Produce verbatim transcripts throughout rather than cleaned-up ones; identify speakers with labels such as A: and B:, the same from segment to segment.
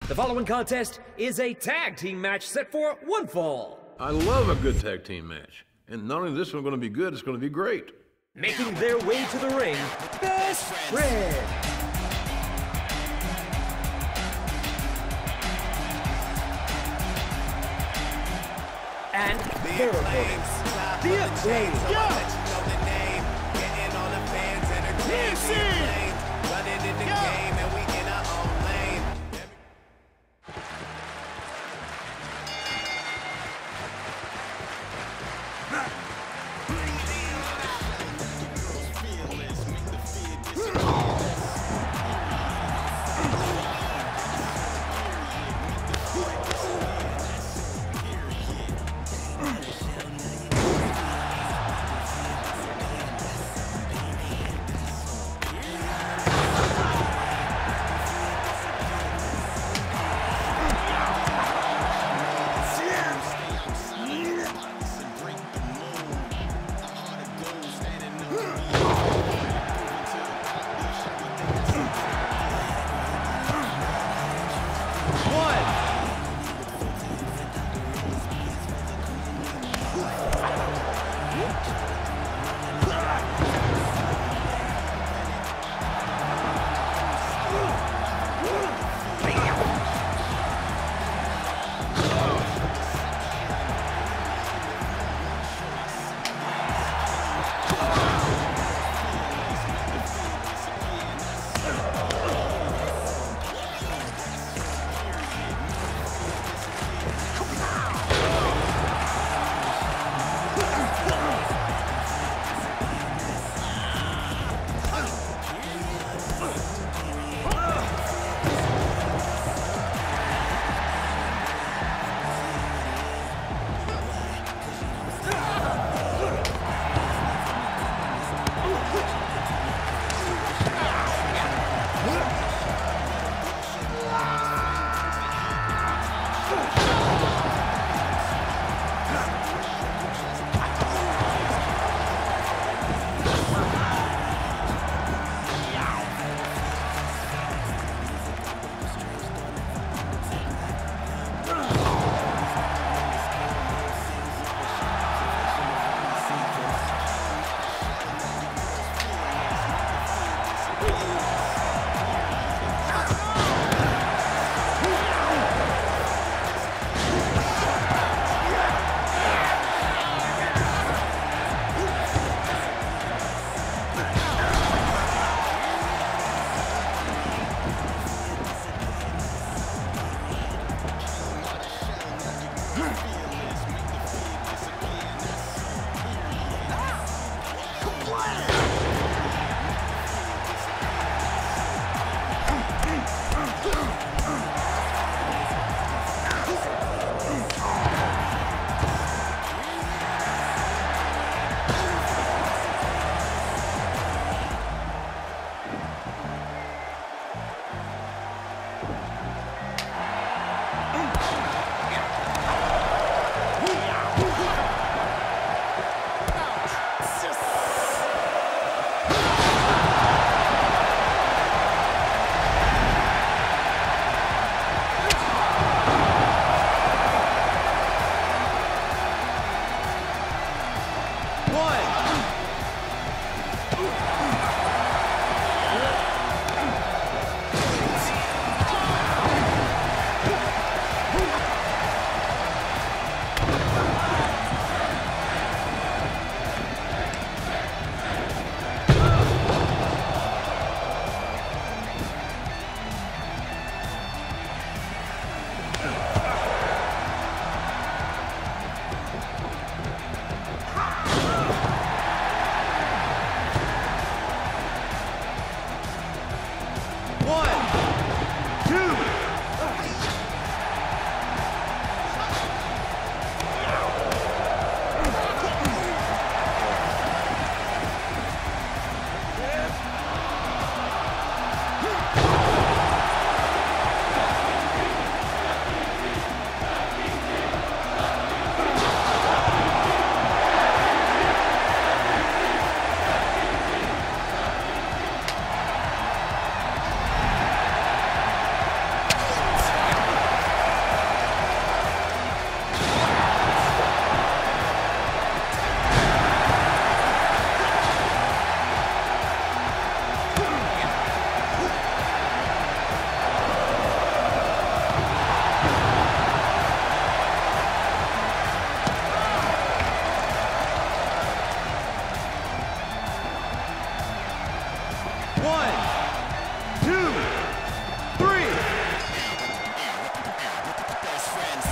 A: The following contest is a tag team match set for one fall.
B: I love a good tag team match. And not only is this one going to be good, it's going to be great.
A: Making their way to the ring, Best Friends. And their opponents, The Acclaimed.
C: Yeah. Running in the game and we in our own lane.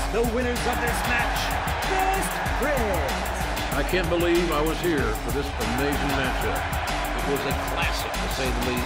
A: the winners of this match, Best Friends.
B: I can't believe I was here for this amazing matchup. It was a classic, to say the least.